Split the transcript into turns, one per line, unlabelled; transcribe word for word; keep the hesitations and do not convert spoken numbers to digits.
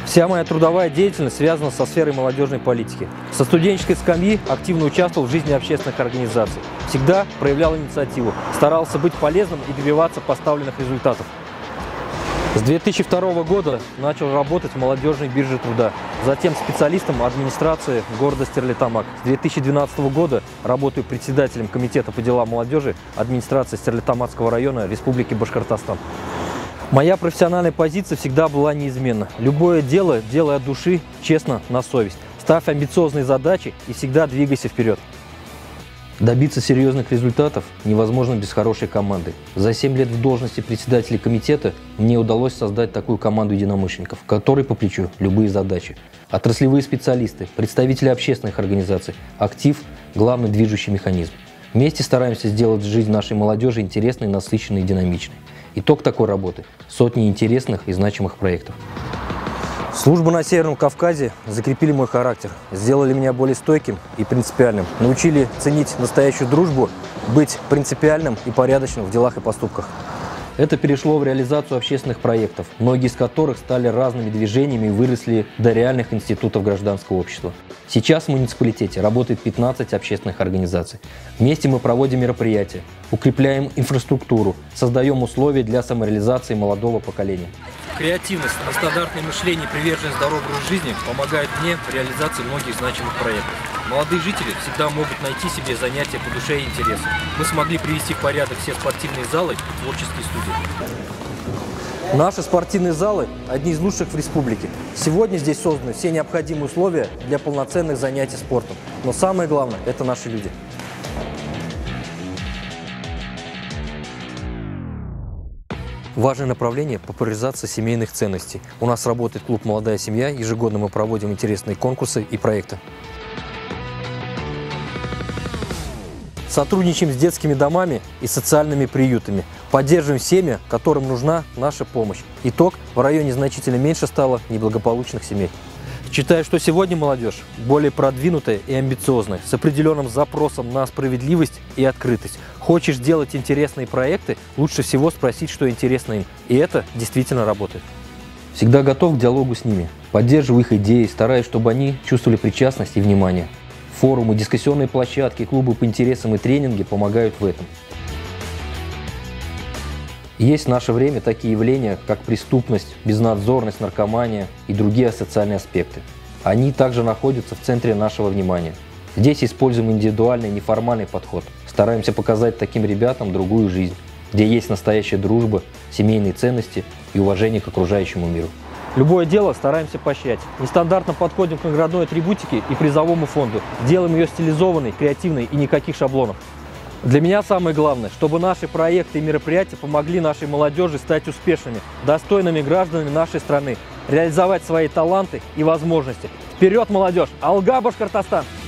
Вся моя трудовая деятельность связана со сферой молодежной политики. Со студенческой скамьи активно участвовал в жизни общественных организаций. Всегда проявлял инициативу, старался быть полезным и добиваться поставленных результатов. С две тысячи второго года начал работать в молодежной бирже труда, затем специалистом администрации города Стерлитамак. С две тысячи двенадцатого года работаю председателем комитета по делам молодежи администрации Стерлитамакского района Республики Башкортостан. Моя профессиональная позиция всегда была неизменна. Любое дело делай от души, честно, на совесть. Ставь амбициозные задачи и всегда двигайся вперед. Добиться серьезных результатов невозможно без хорошей команды. За семь лет в должности председателя комитета мне удалось создать такую команду единомышленников, которой по плечу любые задачи. Отраслевые специалисты, представители общественных организаций, актив – главный движущий механизм. Вместе стараемся сделать жизнь нашей молодежи интересной, насыщенной и динамичной. Итог такой работы – сотни интересных и значимых проектов. Служба на Северном Кавказе закрепили мой характер, сделали меня более стойким и принципиальным, научили ценить настоящую дружбу, быть принципиальным и порядочным в делах и поступках. Это перешло в реализацию общественных проектов, многие из которых стали разными движениями и выросли до реальных институтов гражданского общества. Сейчас в муниципалитете работает пятнадцать общественных организаций. Вместе мы проводим мероприятия, укрепляем инфраструктуру, создаем условия для самореализации молодого поколения.
Креативность, нестандартное мышление и приверженность здоровому образу жизни помогают мне в реализации многих значимых проектов. Молодые жители всегда могут найти себе занятия по душе и интересу. Мы смогли привести в порядок все спортивные залы и творческие студии.
Наши спортивные залы – одни из лучших в республике. Сегодня здесь созданы все необходимые условия для полноценных занятий спортом. Но самое главное – это наши люди. Важное направление – популяризация семейных ценностей. У нас работает клуб «Молодая семья». Ежегодно мы проводим интересные конкурсы и проекты. Сотрудничаем с детскими домами и социальными приютами. Поддерживаем семьи, которым нужна наша помощь. Итог – в районе значительно меньше стало неблагополучных семей. Считаю, что сегодня молодежь более продвинутая и амбициозная, с определенным запросом на справедливость и открытость. Хочешь делать интересные проекты, лучше всего спросить, что интересно им. И это действительно работает. Всегда готов к диалогу с ними, поддерживаю их идеи, стараюсь, чтобы они чувствовали причастность и внимание. Форумы, дискуссионные площадки, клубы по интересам и тренинги помогают в этом. Есть в наше время такие явления, как преступность, безнадзорность, наркомания и другие социальные аспекты. Они также находятся в центре нашего внимания. Здесь используем индивидуальный, неформальный подход. Стараемся показать таким ребятам другую жизнь, где есть настоящая дружба, семейные ценности и уважение к окружающему миру. Любое дело стараемся поощрять. Нестандартно подходим к наградной атрибутике и призовому фонду. Делаем ее стилизованной, креативной и никаких шаблонов. Для меня самое главное, чтобы наши проекты и мероприятия помогли нашей молодежи стать успешными, достойными гражданами нашей страны, реализовать свои таланты и возможности. Вперед, молодежь! Алга, Башкортостан!